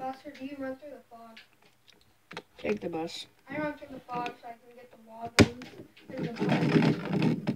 bus or do you run through the fog? Take the bus. I run through the fog so I can get the logos and the buttons.